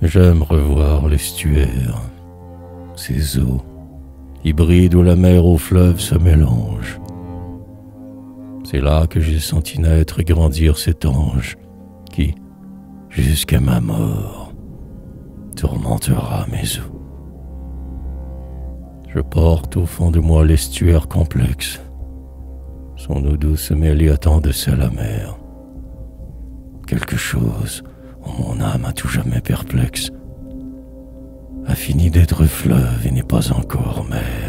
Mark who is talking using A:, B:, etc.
A: J'aime revoir l'estuaire, ces eaux, hybrides où la mer au fleuve se mélange. C'est là que j'ai senti naître et grandir cet ange qui, jusqu'à ma mort, tourmentera mes os. Je porte au fond de moi l'estuaire complexe, son eau douce mêlée à tant de sel amer. Quelque chose où mon âme à tout jamais perplexe a fini d'être fleuve et n'est pas encore mer.